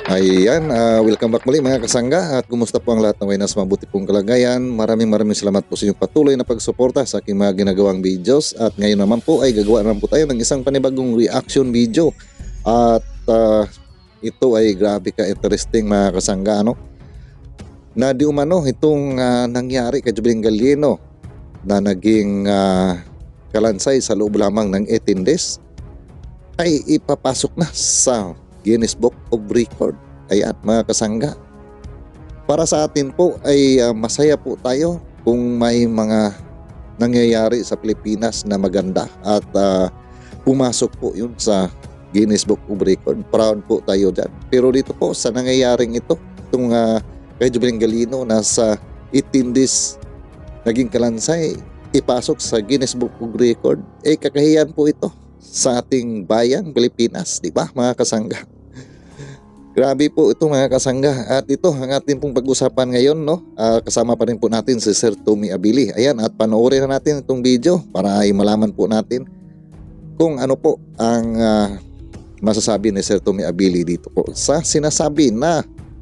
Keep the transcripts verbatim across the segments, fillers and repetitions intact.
Ayan, ah, welcome back muli mga kasangga at kumusta po ang lahat ng way nasa mabuti pong kalagayan. Maraming maraming salamat po sa inyong patuloy na pagsuporta sa aking mga ginagawang videos at ngayon naman po ay gagawa naman po tayo ng isang panibagong reaction video at ah, ito ay grabe ka interesting mga kasangga, ano? Na di umano itong ah, nangyari kay Jubilin Galieno na naging ah, kalansay sa loob lamang ng eighteen days ay ipapasok na sa Guinness Book of Record. Ayan mga kasangga. Para sa atin po ay uh, masaya po tayo kung may mga nangyayari sa Pilipinas na maganda at uh, pumasok po yun sa Guinness Book of Record. Proud po tayo dyan. Pero dito po sa nangyayaring ito, itong uh, kay Jubilin Galieno na sa eighteen days naging kalansay, ipasok sa Guinness Book of Record, eh kakahiyan po ito sa ating bayang Pilipinas, di ba mga kasangga? Grabe po ito mga kasangga at ito ang ating pong pag-usapan ngayon, no? Uh, kasama pa rin po natin si Sir Tommy Abiliy. Ayan, at panoorin na natin itong video para ay malaman po natin kung ano po ang uh, masasabi ni Sir Tommy Abiliy dito po sa sinasabi na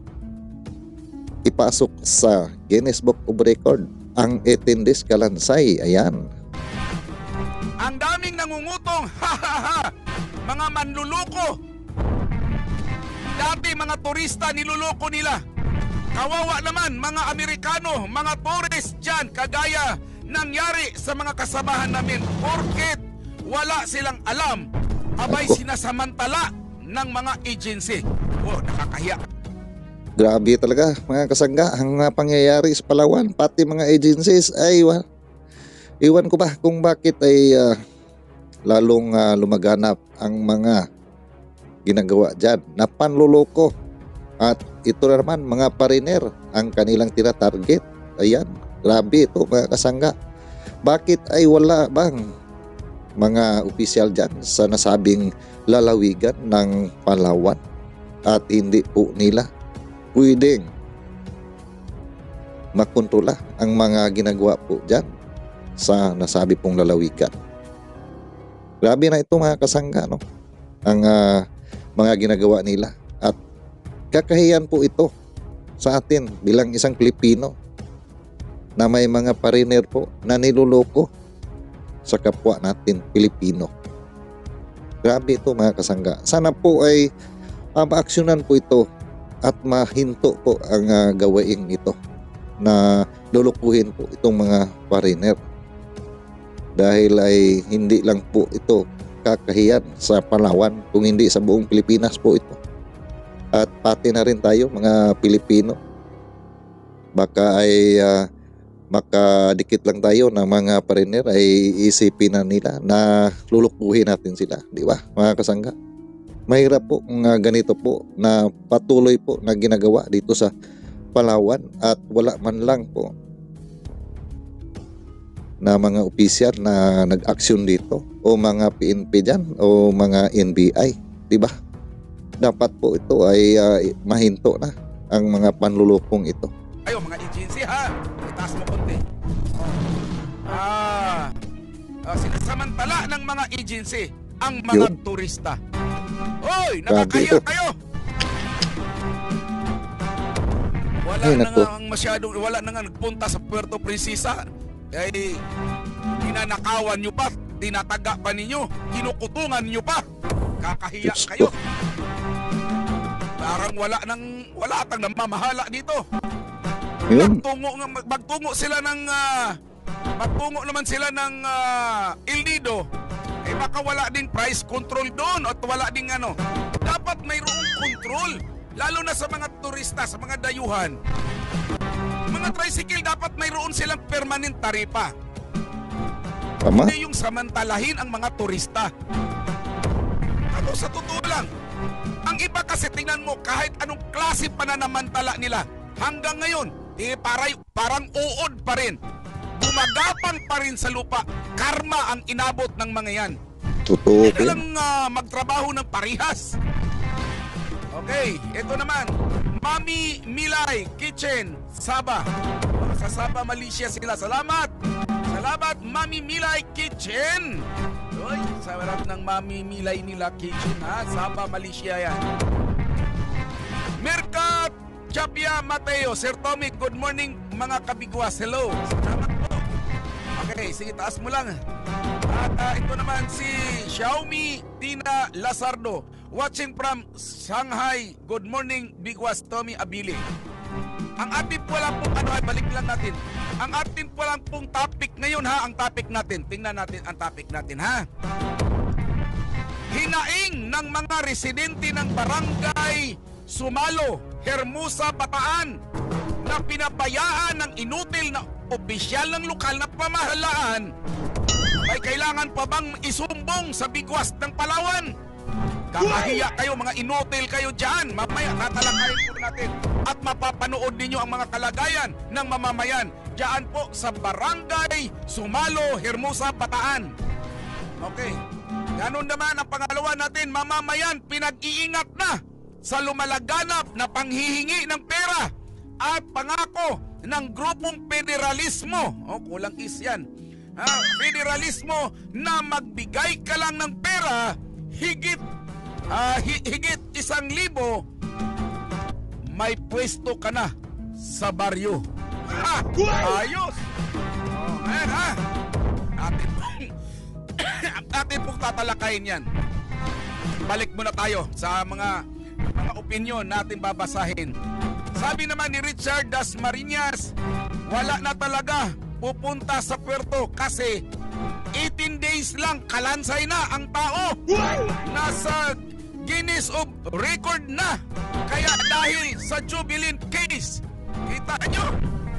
ipasok sa Guinness Book of Record ang eighteen days kalansay. Ayan. Ang daming nangungutong, ha ha ha, mga manluloko. Dati mga turista niluloko nila. Kawawa naman mga Amerikano, mga tourist dyan, kagaya nangyari sa mga kasamahan namin. Porket wala silang alam, abay sinasamantala ng mga agency. Oh, nakakahiya. Grabe talaga mga kasangga ang mga pangyayari sa Palawan, pati mga agencies ay well, iwan ko ba kung bakit ay uh, lalong uh, lumaganap ang mga ginagawa dyan na panluloko. At ito na naman mga pariner ang kanilang tinatarget. Ayan, grabe ito mga kasangga. Bakit ay wala bang mga opisyal dyan sa nasabing lalawigan ng Palawan at hindi po nila pwedeng makontrola ang mga ginagawa po dyan sa nasabi pong lalawigan? Grabe na ito mga kasangga, no? Ang uh, mga ginagawa nila at kakahiyan po ito sa atin bilang isang Pilipino na may mga pariner po na niluloko sa kapwa natin Pilipino. Grabe ito mga kasangga. Sana po ay uh, maaksyonan po ito at mahinto po ang uh, gawaing ito na lulukuhin po itong mga pariner. Dahil ay hindi lang po ito kakahiyan sa Palawan, kung hindi sa buong Pilipinas po ito. At pati na rin tayo mga Pilipino. Baka ay uh, makadikit lang tayo ng mga pariner ay isipin na nila na lulukuhin natin sila. Di ba mga kasangga? Mahirap po kung uh, ganito po na patuloy po na ginagawa dito sa Palawan at wala man lang po na mga opisyal na nag-aksyon dito o mga P N P dyan o mga N B I, di ba? Dapat po ito ay uh, mahinto na ang mga panlulukong ito. Ayo mga agency ha, itaas mo konti. Ah, ah sinasamantala ng mga agency ang mga Yun. turista. Hoy, nakakahiya kayo. Wala Ay, na naku. nga ang masyadong, wala na nga nagpunta sa Puerto Princesa. Ay, tinanakawan nyo pa, tinataga pa ninyo, kinukutungan nyo pa. Kakahiya Diyos kayo. ko. Parang wala nang wala tang namamahala dito. Yun. Magtungo nga magtungo sila ng uh, magtungo naman sila ng uh, El Nido. Eh baka wala ding price control doon at wala ding ano. Dapat mayroong control lalo na sa mga turista, sa mga dayuhan. Mga tricycle dapat mayroon silang permanent taripa. Tama? Hindi yung samantalahin ang mga turista. Ano sa totoo lang, ang iba kasi tingnan mo kahit anong klase pananamantala nila hanggang ngayon, eh paray, parang uod pa rin. Gumagapang pa rin sa lupa. Karma ang inabot ng mga yan. Totoo Hindi po. na lang uh, magtrabaho ng parihas. Okay, ito naman. Mami Milay Kitchen, Sabah. Sa Sabah, Malaysia sila. Salamat! Salamat, Mami Milay Kitchen! Uy, sa harap ng Mami Milay nila Kitchen, ha? Sabah, Malaysia yan. Mirkat Chapia Mateo, Sir Tommy, good morning mga kabigwas. Hello. Salamat po. Okay, sige, taas mo lang. At uh, ito naman si Xiaomi Tina Lazardo, watching from Shanghai. Good morning, Bigwas, Tommy Abili. Ang ating po lang pong, ano, ay balik lang natin. Ang ating po lang pong topic ngayon ha, ang topic natin. Tingnan natin ang topic natin ha. Hinaing ng mga residente ng barangay Sumalo, Hermosa, Bataan na pinabayaan ng inutil na opisyal ng lokal na pamahalaan ay kailangan pa bang isumbong sa bigwas ng Palawan? Kakahiya kayo, mga inutil kayo dyan. Mamaya tatalakayin po natin at mapapanood ninyo ang mga kalagayan ng mamamayan dyan po sa barangay Sumalo, Hermosa, Bataan. Okay. Ganun naman ang pangalawa natin, mamamayan pinag-iingat na sa lumalaganap na panghihingi ng pera at pangako ng grupong federalismo. O, kulang is yan. Ha, federalismo na magbigay ka lang ng pera higit uh, hi- higit isang libo, may pwesto ka na sa baryo. Ha! Ayos! Oh, ayan ha! Atin pong, atin pong tatalakayin yan. Balik muna tayo sa mga mga opinion natin babasahin. Sabi naman ni Richard Dasmariñas, wala na talaga pupunta sa puerto kasi eighteen days lang kalansay na ang tao. Nasa Guinness of Record na. Kaya dahil sa Jubilant case, kita nyo?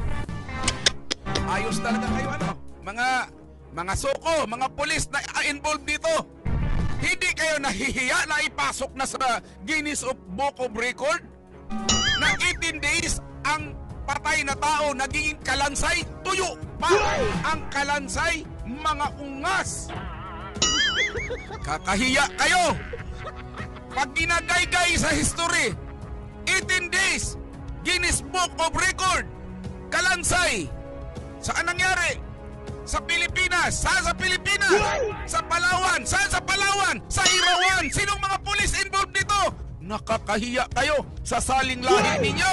Ayos talaga kayo ano? Mga mga soko, mga pulis na involved dito. Hindi kayo nahihiya na ipasok na sa Guinness of Book of Record? Na eighteen days ang patay na tao naging kalansay, tuyo pa ang kalansay, mga ungas. Kakahiya kayo. Pag ginagaygay sa history, eighteen days, Guinness Book of Record, kalansay. Saan nangyari? Sa Pilipinas. Saan sa Pilipinas? Sa Palawan. Saan sa Palawan? Sa Irawan. Sinong mga pulis involved dito? Nakakahiya kayo sa saling lahi ninyo.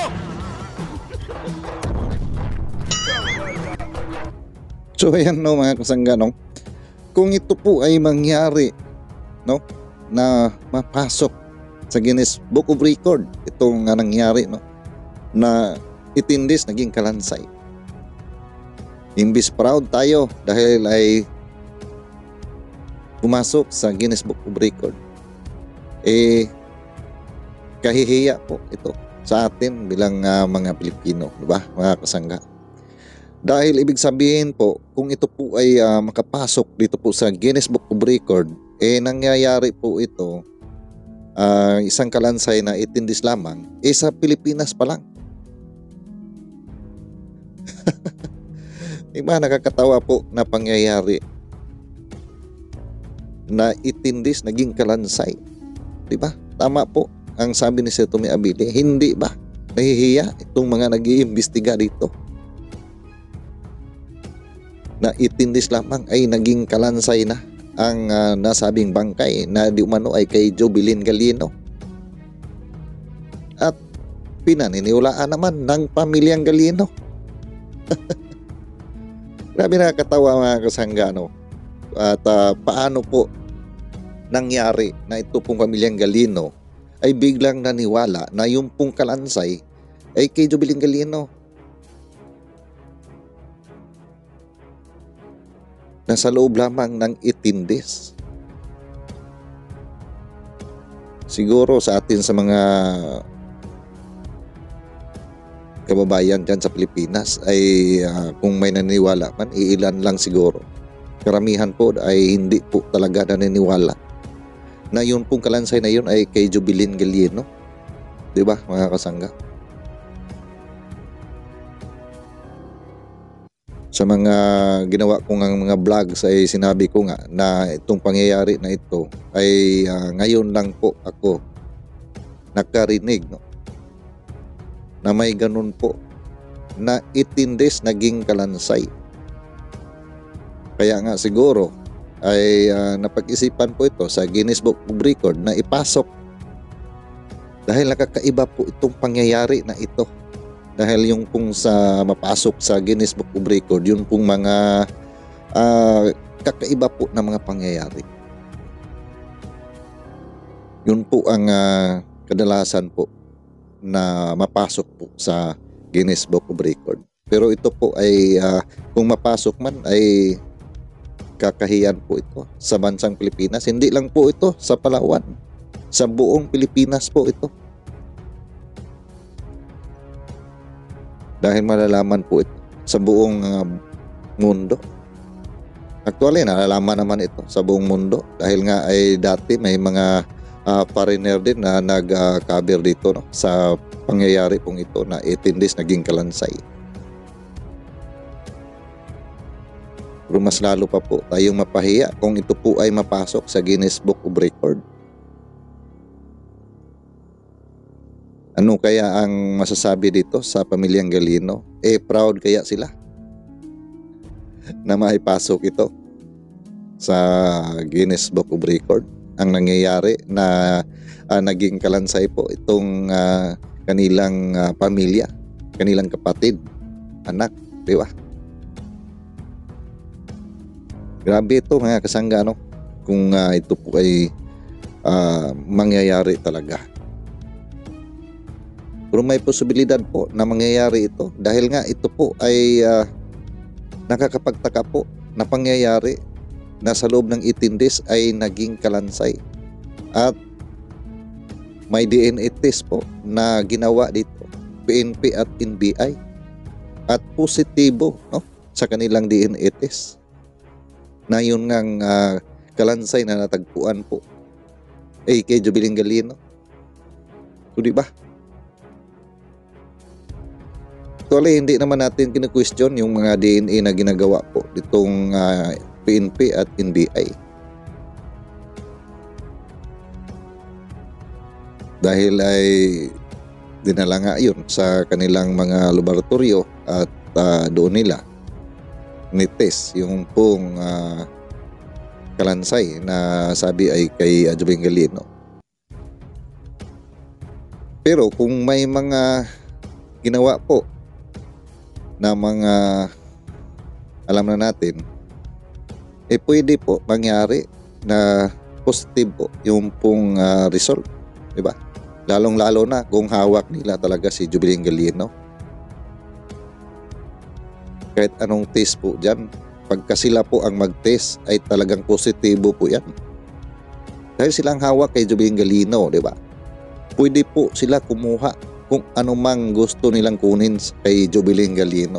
So ayan no mga kasangga, no? Kung ito po ay mangyari, no, na mapasok sa Guinness Book of Record, itong nga nangyari, no, na eighteen days naging kalansay. Imbis proud tayo dahil ay pumasok sa Guinness Book of Record, eh kahihiya po ito sa atin bilang uh, mga Pilipino, di ba mga kasangga? Dahil ibig sabihin po, kung ito po ay uh, makapasok dito po sa Guinness Book of Record, eh nangyayari po ito uh, isang kalansay na eighteen days lamang, eh sa Pilipinas pa lang. Diba nakakatawa po na pangyayari na eighteen days naging kalansay, diba? Tama po ang sabi ni Sir Tommy Abili, hindi ba nahihiya itong mga nag-iimbestiga dito na eighteen days lamang ay naging kalansay na ang uh, nasabing bangkay na di umano ay kay Jobilin Galino at pinaniniwalaan naman ng pamilyang Galino. Grabe nakakatawa mga kasangga, no? At uh, paano po nangyari na ito pong pamilyang Galino ay biglang naniwala na yung pong kalansay ay kay Jobilin Galino. Nasa loob lamang ng eighteen days. Siguro sa atin sa mga kababayan dyan sa Pilipinas ay uh, kung may naniniwala man, iilan lang siguro. Karamihan po ay hindi po talaga naniniwala na yun pong kalansay na yun ay kay Jobilin Galino. Diba mga kasangga? Sa mga ginawa ko ng mga vlogs ay sinabi ko nga na itong pangyayari na ito ay uh, ngayon lang po ako nakarinig, no, na may ganun po na eighteen days naging kalansay. Kaya nga siguro ay uh, napag-isipan po ito sa Guinness Book of Record na ipasok Dahil nakakaiba po itong pangyayari na ito. Dahil yung pong sa mapasok sa Guinness Book of Record, yun pong mga uh, kakaiba po na mga pangyayari. Yun po ang uh, kadalasan po na mapasok po sa Guinness Book of Record. Pero ito po ay uh, kung mapasok man ay kakahiyan po ito sa bansang Pilipinas. Hindi lang po ito sa Palawan. Sa buong Pilipinas po ito. Dahil malalaman po ito sa buong uh, mundo. Actually, nalalaman naman ito sa buong mundo. Dahil nga ay dati may mga uh, foreigner din na nag-cover uh, dito, no, sa pangyayari pong ito na eighteen days naging kalansay. Pero mas lalo pa po tayong mapahiya kung ito po ay mapasok sa Guinness Book of Record. Ano kaya ang masasabi dito sa pamilyang Galino? Eh, proud kaya sila na maipasok ito sa Guinness Book of Record? Ang nangyayari na uh, naging kalansay po itong uh, kanilang uh, pamilya, kanilang kapatid, anak, di ba? Grabe ito mga kasangga, no? Kung uh, ito po ay uh, mangyayari talaga. Pero may posibilidad po na mangyayari ito dahil nga ito po ay uh, nakakapagtaka po na pangyayari na sa loob ng eighteen days ay naging kalansay. At may D N A test po na ginawa dito, P N P at N B I. At positibo, no, sa kanilang D N A test. Na yun ngang uh, kalansay na natagpuan po ay kay Jubilin Galino. So, di ba? Actually, hindi naman natin kinu-question yung mga D N A na ginagawa po ditong uh, P N P at N B I. Dahil ay dinala nga yun sa kanilang mga laboratorio at uh, doon nila ni-test yung pong uh, kalansay na sabi ay kay uh, Jubilin Galino. Pero kung may mga ginawa po na mga alam na natin, eh pwede po mangyari na positive po yung pong uh, result, di ba? Lalong lalo na kung hawak nila talaga si Jubilin Galino. Kahit anong test po dyan, pagka sila po ang mag-test ay talagang positibo po yan. Dahil silang hawak kay Jubilin Galino, di ba? Pwede po sila kumuha kung anumang gusto nilang kunin kay Jubilin Galino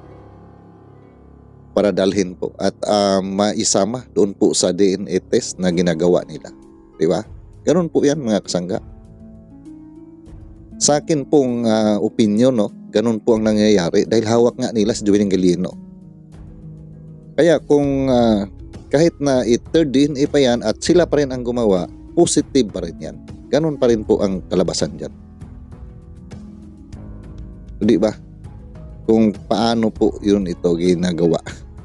para dalhin po at uh, maisama doon po sa D N A test na ginagawa nila. Di ba? Ganun po yan mga kasangga. Sa akin pong uh, opinion, no, ganun po ang nangyayari dahil hawak nga nila si Jubilin Galino. Kaya kung uh, kahit na i-third D N A pa yan at sila pa rin ang gumawa, positive pa rin yan. Ganun pa rin po ang kalabasan dyan. Di ba? Kung paano po yun ito ginagawa.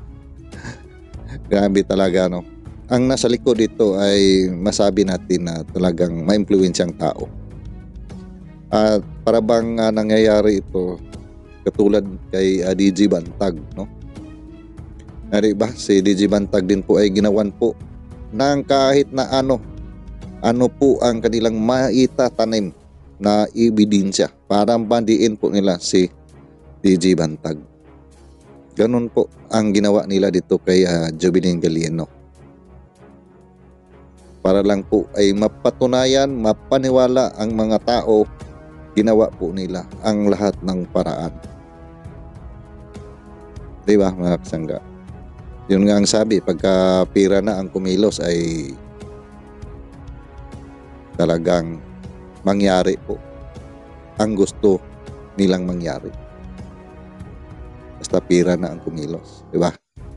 Grabe talaga, no? Ang nasa likod dito ay masabi natin na talagang ma-influensyang tao. At para bang uh, nangyayari ito katulad kay uh, D J Bantag, no? Nari ba si D J Bantag din po ay ginawan po ng kahit na ano ano po ang kanilang maitatanim na ebidensya para bandiin po nila si D J Bantag. Ganun po ang ginawa nila dito kay uh, Jubilin Galino. Para lang po ay mapatunayan, mapaniwala ang mga tao, ginawa po nila ang lahat ng paraan. Diba mga kasangga? Yun nga ang sabi, pagka pira na ang kumilos ay talagang mangyari po ang gusto nilang mangyari. Basta pira na ang kumilos. Diba?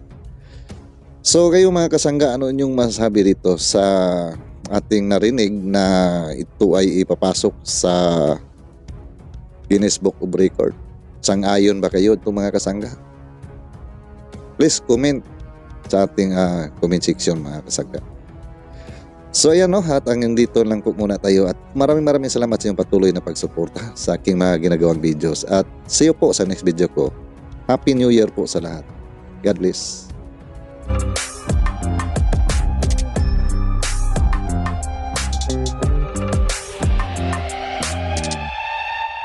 So kayo mga kasangga, ano inyong masasabi dito sa ating narinig na ito ay ipapasok sa Guinness Book of Record? Sang-ayon ba kayo ito mga kasangga? Please comment sa ating uh, comment section mga kasangga. So ayan no, at hanggang dito lang po muna tayo at maraming maraming salamat sa inyong patuloy na pagsuporta sa aking mga ginagawang videos at see you po sa next video ko. Happy New Year po sa lahat. God bless.